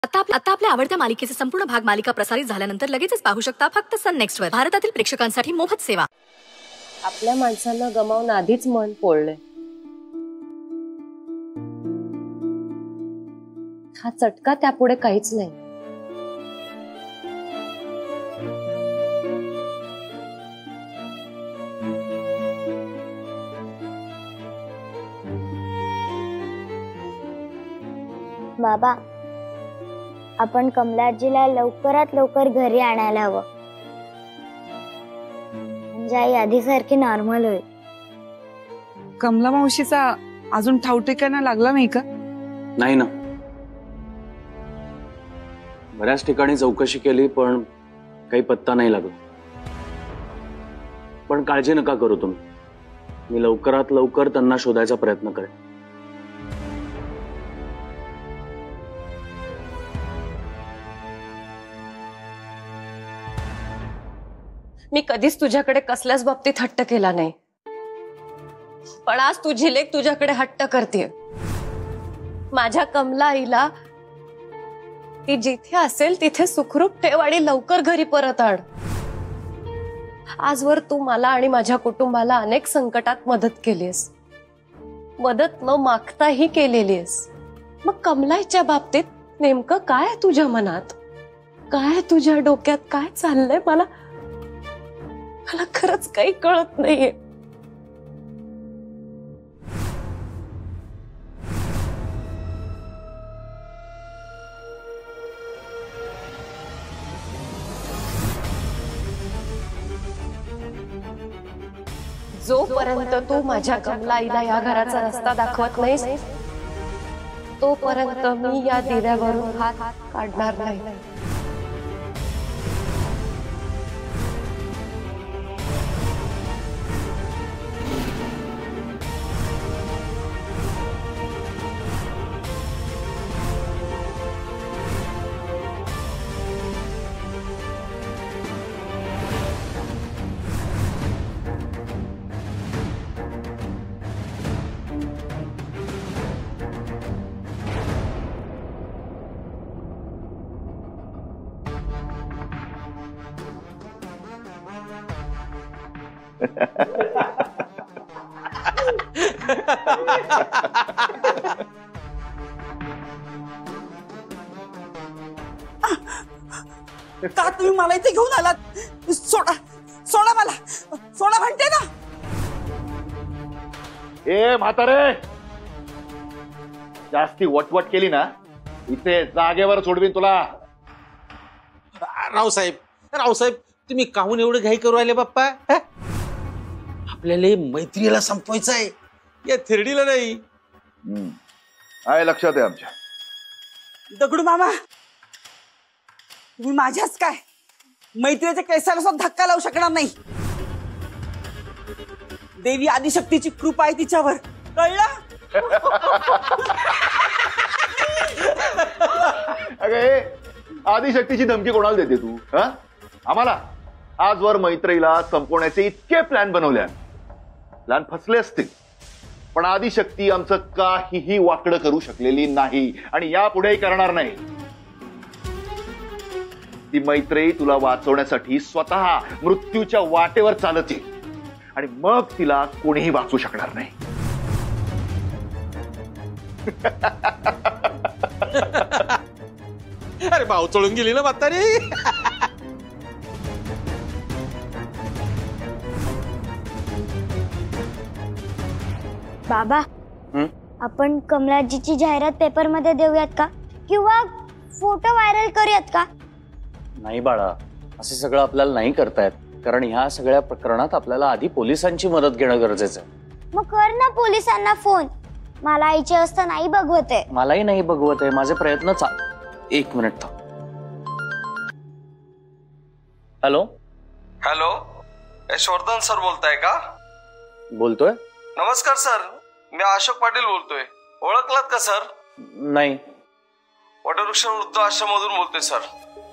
आता आपल्या आवडत्या मालिकेचे संपूर्ण भाग मालिका प्रसारित झाल्यानंतर लगेचच पाहू शकता फक्त सन नेक्स्ट वर. भारतातील प्रेक्षकांसाठी मोफत सेवा. आपल्या माणसांना गमावून आधीच मन पोळले. हा चटका त्यापुढे काहीच नाही. बाबा, आपण कमलाजीला लवकरात लवकर घरी आणायला हवं, म्हणजे आई आधीसारखी नॉर्मल होईल. कमला मावशीचा अजून ठावठिकाणा लागला नाही का? नाही ना, बऱ्याच ठिकाणी चौकशी केली पण काही पत्ता नाही लागला. पण काळजी नका करू तुम्ही, मी लवकरात लवकर त्यांना शोधायचा प्रयत्न करेन. मी कधीच तुझ्याकडे कसल्याच बाबतीत हट्ट केला नाही, पण आज तुझी लेक तुझ्याकडे हट्ट करते. माझ्या कमला आईला ती जिथे असेल तिथे सुखरूप ठेव आणि लवकर घरी परत आण. आजवर तू मला आणि माझ्या कुटुंबाला अनेक संकटात मदत केलीस, मदत न मागताही केलेलीस. मग कमलाईच्या बाबतीत नेमकं काय तुझ्या मनात, काय तुझ्या डोक्यात काय चाललंय मला खरंच काही कळत नाहीये. जोपर्यंत तू माझ्या कमलाईला या घराचा रस्ता दाखवत नाहीस तोपर्यंत मी या दिव्यावरून हात काढणार नाही. का तुम्ही मला इथे घेऊन आलात? सोडा सोडा मला, सोडा म्हणते ना. ए म्हातारे, जास्ती वटवट केली ना इथे जागेवर सोडवीन तुला. रावसाहेब तुम्ही काहून एवढे घाई करू राहिले बाप्पा? आपल्याला मैत्रीला संपवायचं आहे, या थिरडीला नाही. आहे लक्षात आहे आमच्या. दगडू मामा, तुम्ही माझ्याच काय मैत्रीच्या केसाला सुद्धा धक्का लावू शकणार नाही. देवी आदिशक्तीची कृपा आहे तिच्यावर, कळलं? अगं आदिशक्तीची धमकी कोणाला देते तू? आम्हाला आजवर मैत्रीला संपवण्याचे इतके प्लॅन बनवले, प्लॅन फसले असतील, पण आदिशक्ती आमचं काहीही वाकडं करू शकलेली नाही आणि यापुढेही करणार नाही. ती मैत्री तुला वाचवण्यासाठी स्वतः मृत्यूच्या वाटेवर चालत येईल आणि मग तिला कोणीही वाचू शकणार नाही. अरे भाऊ चळून गेली ना म्हातारी. बाबा, आपण कमलाजीची जाहिरात पेपर मध्ये देऊयात का, किंवा फोटो व्हायरल करूयात का? नाही बाळा, असं सगळं आपल्याला नाही करता येत, कारण ह्या सगळ्या प्रकरणात आपल्याला आधी पोलिसांची मदत घेणं गरजेचं आहे. मग कर ना पोलिसांना फोन. मला आईची अवस्था नाही बघवते. मलाही नाही बघवत आहे, माझे प्रयत्न एक मिनिट थांब. हॅलो हॅलो, यशवर्धन सर बोलताय का? बोलतोय. नमस्कार सर, मी अशोक पाटील बोलतोय. ओळखलात का सर? नाही. वटवृक्ष वृद्ध आश्रममधून बोलतोय सर.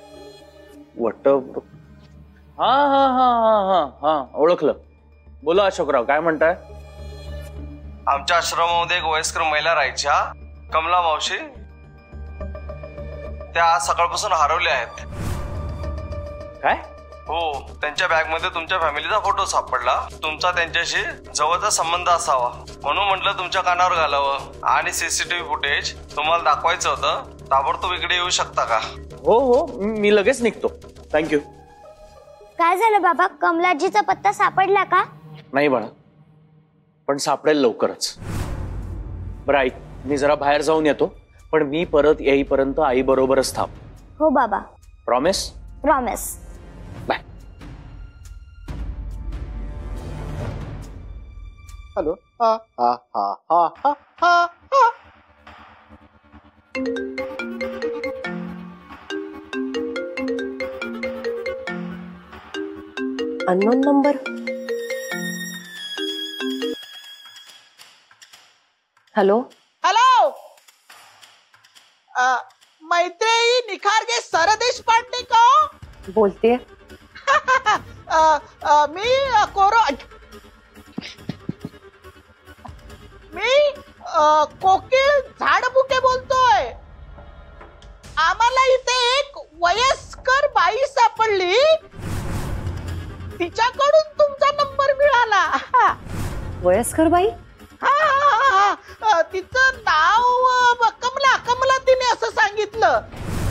हा हा हा हा हा हा ओळखलं. बोला अशोकराव, काय म्हणताय? आमच्या आश्रमामध्ये एक वयस्कर महिला राहायच्या, कमला मावशी. त्या आज सकाळपासून हरवल्या आहेत. काय? हो, त्यांच्या बॅगमध्ये तुमच्या फॅमिलीचा फोटो सापडला. तुमचा त्यांच्याशी जवळचा संबंध असावा म्हणून म्हटलं तुमच्या कानावर घालावं. आणि सीसीटीव्ही फुटेज तुम्हाला दाखवायचं होतं. ताबडतोब इकडे येऊ शकता का? हो हो, मी लगेच निघतो. थँक्यू. काय झालं बाबा, कमलाजीचा पत्ता सापडला का? नाही बाळा, पण सापडेल लवकरच. बरं ऐक, मी जरा बाहेर जाऊन येतो, पण मी परत येईपर्यंत आई बरोबरच थांब. हो बाबा. प्रॉमिस? प्रॉमिस. बाय. हॅलो. हा हा हा हा हा हा हा. Unknown number. Hello. Hello, Maitreyi Nikharge Sardeshpande का? बोलते. मी कोकिळ झाडबुके बोलतोय. आम्हाला इथे एक वयस्कर बाई सापडली, तिच्याकडून तुमचा नंबर मिळाला. वयस्कर बाई? हा, तिचं नाव कमला. कमला तिने असं सांगितलं.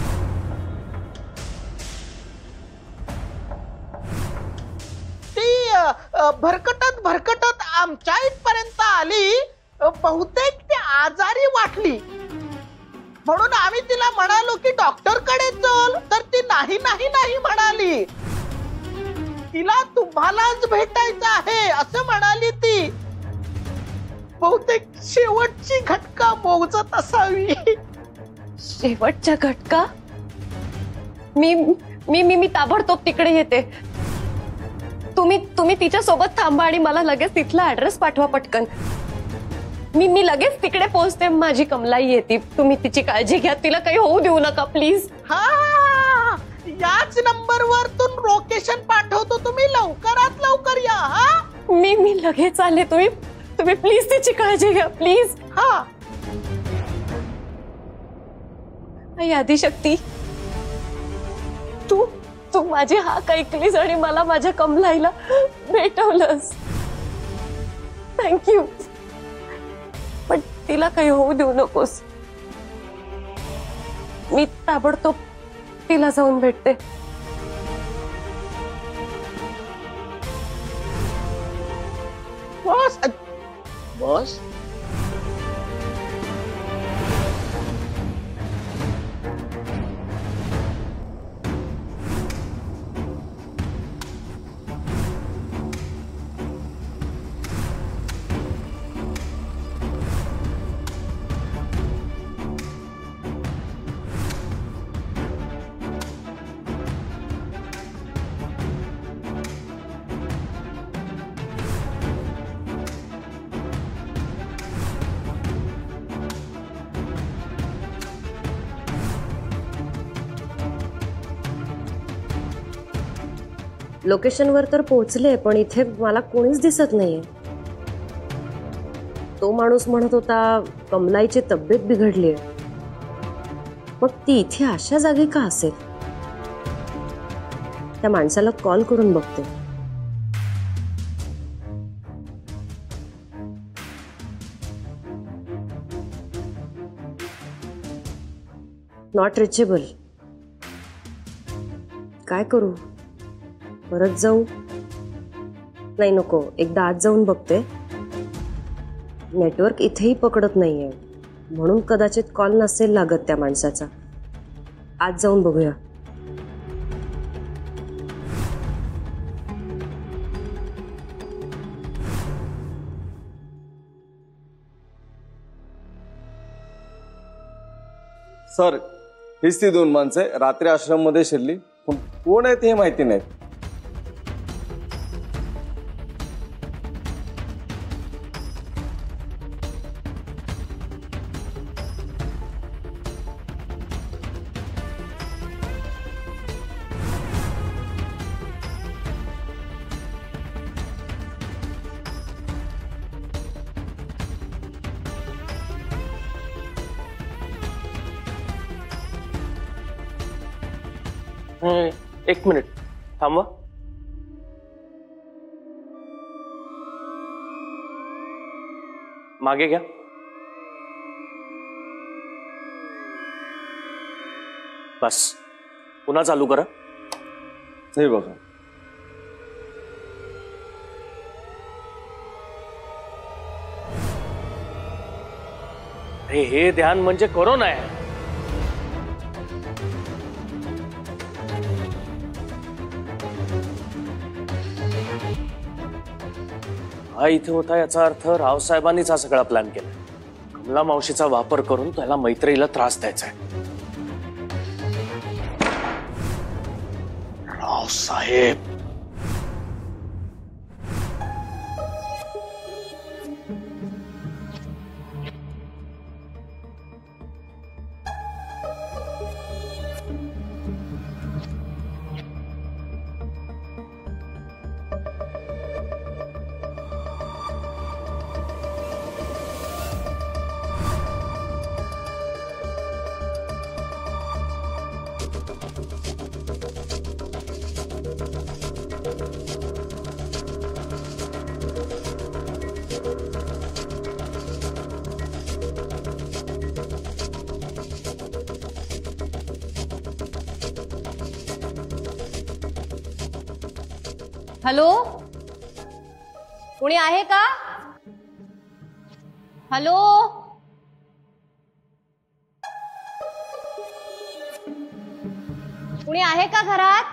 ती भरकटत भरकटत आमच्या इथपर्यंत आली. बहुतेक ती आजारी वाटली म्हणून आम्ही तिला म्हणालो की डॉक्टर कडे चल, तर ती नाही नाही नाही म्हणाली. तिला तुम्हालाच भेटायचं आहे असं म्हणाली ती. बहुतेक शेवटची घटका मोजत असावी. शेवटच्या घटका? मी मी मी मी ताबडतोब तिकडे येते. तुम्ही तिच्या सोबत थांबा आणि मला लगेच तिथला ऍड्रेस पाठवा पटकन. मी लगेच तिकडे पोहोचते. माझी कमलाई येते. तुम्ही तिची काळजी घ्या, तिला काही होऊ देऊ नका प्लीज. हा, याच नंबरवर तून लोकेशन पाठवतो. तुम्ही लवकरात लवकर या. हा, मी लगेच आले. तुम्ही प्लीज तिची काळजी घ्या प्लीज. हा. आदिशक्ती, तू माझी हाक ऐकलीस आणि मला माझ्या कमलाईला भेटवलंस. थँक्यू. पण तिला काही होऊ देऊ नकोस. मी ताबडतोब तिला जाऊन भेटते. बॉस. बॉस? लोकेशनवर तर पोहोचले, पण इथे मला कोणीच दिसत नाहीये. तो माणूस म्हणत होता कमलाईची तब्येत बिघडलीये. मग ती इथे अशा जागी का असेल? त्या माणसाला कॉल करून बघते. Not reachable. काय करू? परत जाऊ? नाही, नको. एकदा आज जाऊन बघते. नेटवर्क इथेही पकडत नाहीये, म्हणून कदाचित कॉल नसेल लागत त्या माणसाचा. आज जाऊन बघूया. सर, हीच ती दोन माणसे रात्री आश्रम मध्ये शिरली, पण कोण आहेत हे माहिती नाही. एक मिनिट थांबवा. मागे घ्या. बस पुन्हा चालू करा. हे बघा. हे ध्यान म्हणजे कोरोना आहे. हा इथे होता याचा अर्थ रावसाहेबांनीच हा सगळा प्लॅन केला. कमला मावशीचा वापर करून त्याला मैत्रीला त्रास द्यायचा आहे. रावसाहेब हॅलो, कोणी आहे का? हॅलो, कोणी आहे का घरात?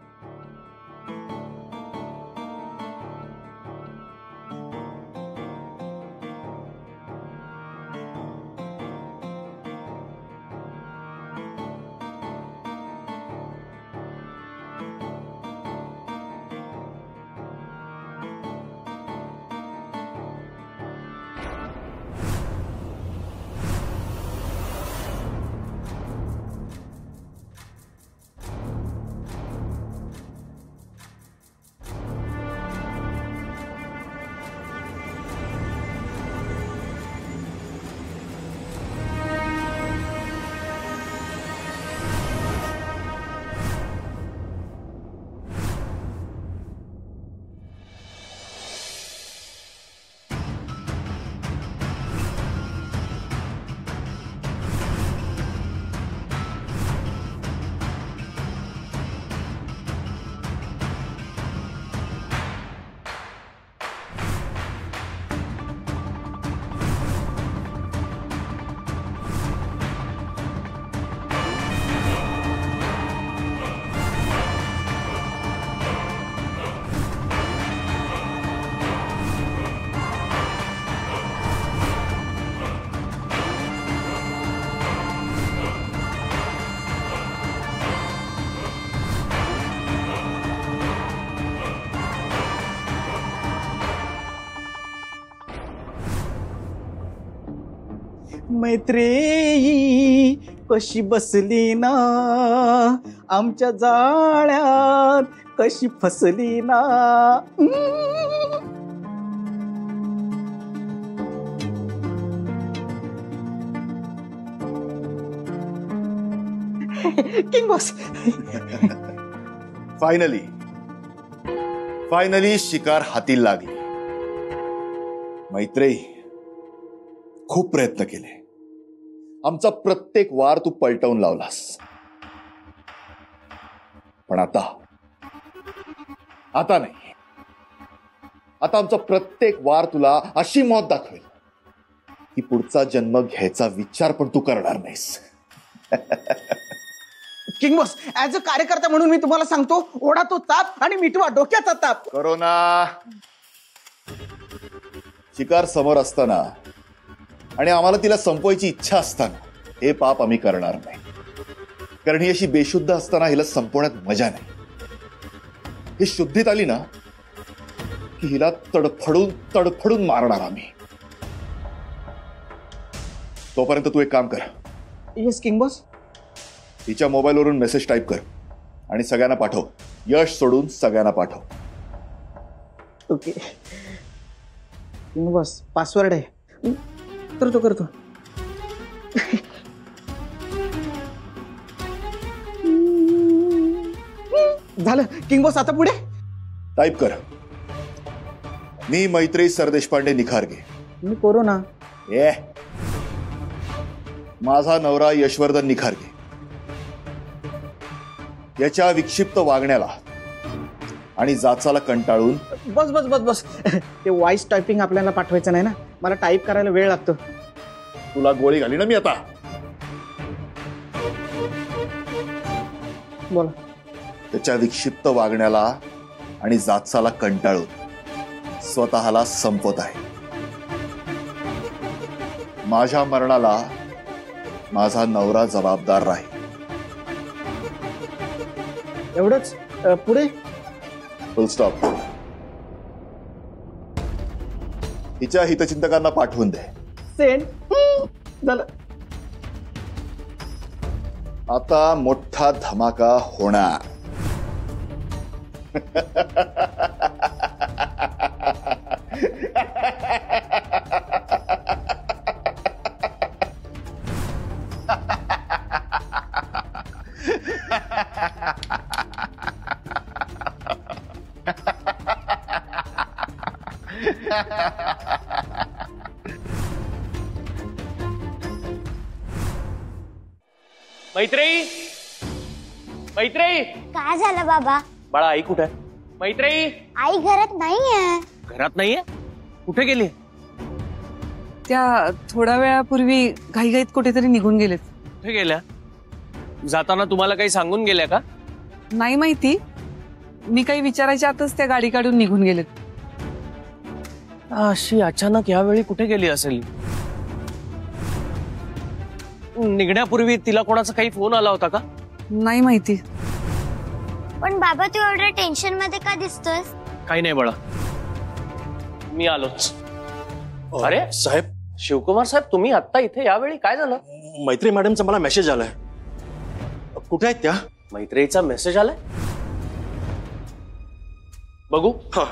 मैत्रेयी कशी बसली ना आमच्या जाळ्यात, कशी फसली ना. किंग बॉस, फायनली शिकार हाती लागली. मैत्रेयी, खूप प्रयत्न केले. आमचा प्रत्येक वार तू पलटवून लावलास. पण आता नाही. आता आमचा प्रत्येक वार तुला अशी मौत दाखवेल की पुढचा जन्म घ्यायचा विचार पण तू करणार नाहीस. किंग बॉस, ऍज अ कार्यकर्ता म्हणून मी तुम्हाला सांगतो, ओढा तो ताप आणि मिटवा डोक्याचा ताप. करोना, शिकार समोर असताना आणि आम्हाला तिला संपवायची इच्छा असताना हे पाप आम्ही करणार नाही. कारण ही अशी बेशुद्ध असताना हिला संपवण्यात मजा नाही. ही शुद्धीत आली ना की हिला तडफडून मारणार आम्ही. तोपर्यंत तू एक काम कर. Yes king boss. हिच्या मोबाईलवरून मेसेज टाईप कर आणि सगळ्यांना पाठव. यश सोडून सगळ्यांना पाठव. ओके किंग बॉस, पासवर्ड आहे. करतो. झालं किंग बॉस, आता पुढे टाईप कर. मी मैत्री सरदेशपांडे निखारगे. मी कोरोना. ए माझा नवरा यशवर्धन निखारगे याच्या विक्षिप्त वागण्याला आणि जाचाला कंटाळून. बस बस बस बस, ते व्हॉइस टायपिंग आपल्याला पाठवायचं नाही ना, मला टाईप करायला वेळ लागतो. तुला गोळी घाली ना मी आता. बोला. त्याच्या विक्षिप्त वागण्याला आणि जाचाला कंटाळून स्वतःला संपवत आहे. माझ्या मरणाला माझा नवरा जबाबदार राहील. एवढंच? पुढे? Full stop. तिच्या हितचिंतकांना पाठवून दे. सेंड. झालं. आता मोठा धमाका होणार. मैत्रेयी, मैत्रेयी. काय झालं बाबा? बाळा आई कुठे आहे? मैत्रेयी. आई घरात नाहीये. घरात नाहीये? कुठे गेली? त्या थोड्या वेळापूर्वी घाईघाईत कुठेतरी निघून गेलेत. कुठे गेल्या? जाताना तुम्हाला काही सांगून गेल्या का? नाही माहिती, मी काही विचारायच्या आतच त्या गाडी काढून निघून गेलेत. अशी अचानक यावेळी कुठे गेली असेल? निघण्यापूर्वी तिला कोणाचा काही फोन आला होता का? नाही माहिती. पण बाबा तू एवढ्या टेन्शन मध्ये का दिसतोयस? काही नाही बाळा, मी आलोच. अरे साहेब, शिवकुमार साहेब, तुम्ही आता इथे यावेळी काय झालं? मैत्री मॅडमचा मला मेसेज आलाय. कुठे आहेत त्या? मैत्रीचा मेसेज आलाय? बघू. हा.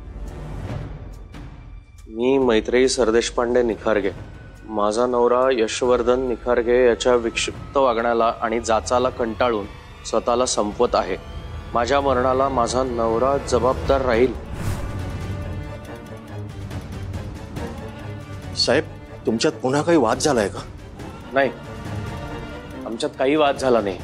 मी मैत्री सरदेशपांडे निखारगे, माझा नवरा यशवर्धन निखारगे याच्या विक्षिप्त वागण्याला आणि जाचाला कंटाळून स्वतःला संपवत आहे. माझ्या मरणाला माझा नवरा जबाबदार राहील. साहेब, तुमच्यात पुन्हा काही वाद झालाय का? नाही, आमच्यात काही वाद झाला नाही.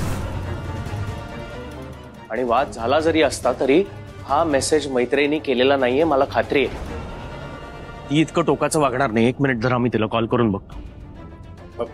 आणि वाद झाला जरी असता तरी हा मेसेज मैत्रिणी केलेला नाहीये, मला खात्री आहे. ती इतकं टोकाचं वागणार नाही. एक मिनिट, जरा मी तिला कॉल करून बघतो.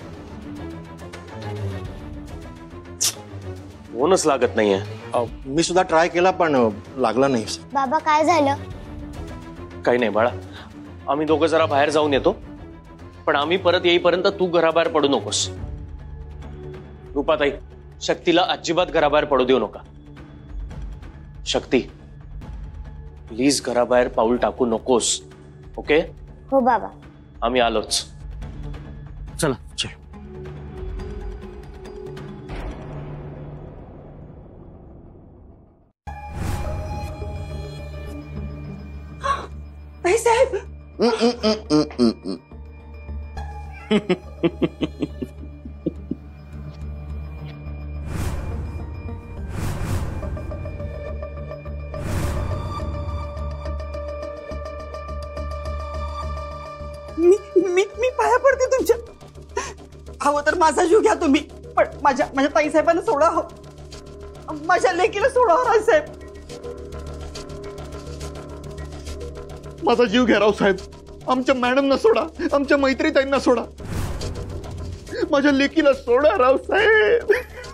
फोनच लागत नाहीये. मी सुद्धा ट्राय केला पण लागला नाही. बाबा काय झालं? काही नाही बाळा, आम्ही दोघं जरा बाहेर जाऊन येतो, पण आम्ही परत येईपर्यंत तू घराबाहेर पडू नकोस. रूपाताई, शक्तीला अजिबात घराबाहेर पडू देऊ नका. शक्ती, प्लीज घराबाहेर पाऊल टाकू नकोस. ओके? हो बाबा. आम्ही आलोच. चला. चल. साहेब, मी पाया पडते तुमच्या. हवं तर माझा जीव घ्या तुम्ही, पण माझ्या ताईसाहेबांना सोडा. हो, माझ्या लेकीला सोडा रावसाहेब. माझा जीव घ्या रावसाहेब. आमच्या मॅडमना सोडा, आमच्या मैत्रीताईंना सोडा, माझ्या लेकीला सोडा रावसाहेब.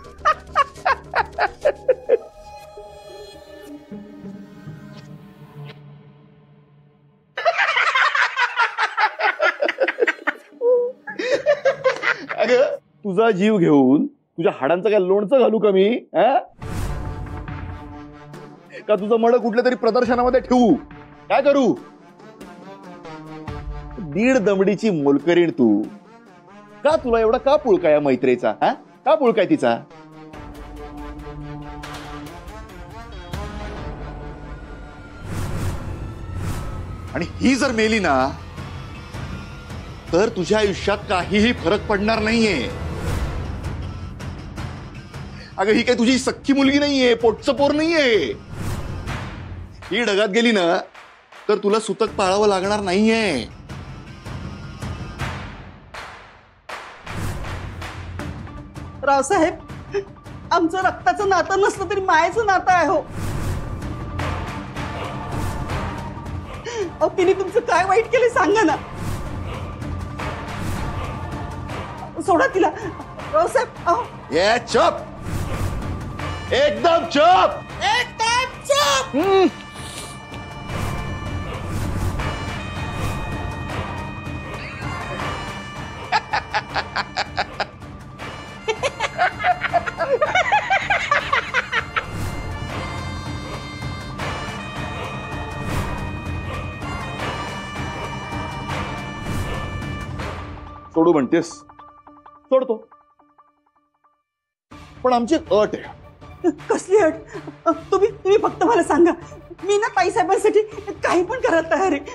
अगं, तुझा जीव घेऊन तुझ्या हाडांचं काय लोणचं घालू का मी? का तुझं मड कुठल्या तरी प्रदर्शनामध्ये ठेवू? काय करू? 1.5 दमडीची मोलकरीण तू. का तुला एवढा का पुळका या मैत्रीचा? का पुळकाय तिचा? आणि ही जर मेली ना तर तुझ्या आयुष्यात काहीही फरक पडणार नाहीये. अगं ही काही तुझी सख्खी मुलगी नाहीये, पोटचं पोर नाहीये. ही ढगात गेली ना तर तुला सुतक पाळावं लागणार नाहीये. रावसाहेब, आमचं रक्ताचं नातं नसलं तरी मायेचं नातं आहे हो. तिने तुमचं काय वाईट केलं सांगा ना. सोडा तिला रावसाहेब. ये चुप, एकदम चुप, एकदम चुप. सोडू म्हणतेस, सोडतो, पण आमची एक अट आहे. कसली अट? तुम्ही फक्त मला सांगा, मी ना ताईसाहेबांसाठी काही पण करायला तयार आहे.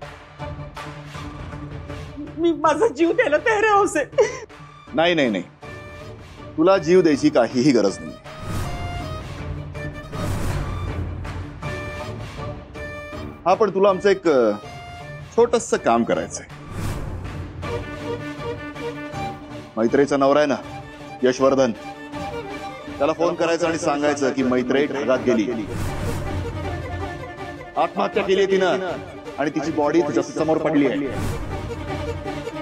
मी माझा जीव द्यायला तयार आहे असे. नाही नाही नाही, तुला जीव द्यायची काहीही गरज नाही. हा, पण तुला आमचं एक छोटस काम करायचंय. मैत्रेचा नवरा आहे ना यशवर्धन, त्याला फोन करायचा आणि सांगायचं की मैत्रेय ढगात गेली, आत्महत्या केली तिनं आणि तिची बॉडी तुझ्या समोर पडली आहे.